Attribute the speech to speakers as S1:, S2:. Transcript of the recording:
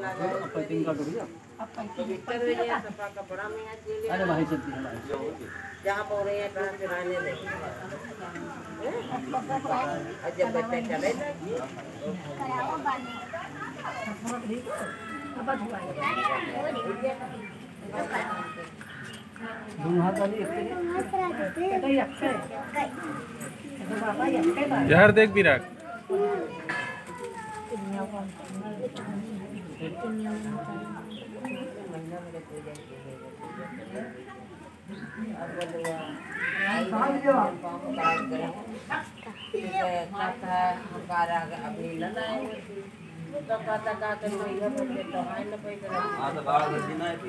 S1: अरे भाई चलती है
S2: जहाँ पर रहे हैं कहाँ से रहने दे और जब बच्चे चले
S3: यार देख विराट
S2: अपनी लड़ाई तो कहता का तो इधर बच्चे तो हाय न कोई करे हां तो बाहर से ना थी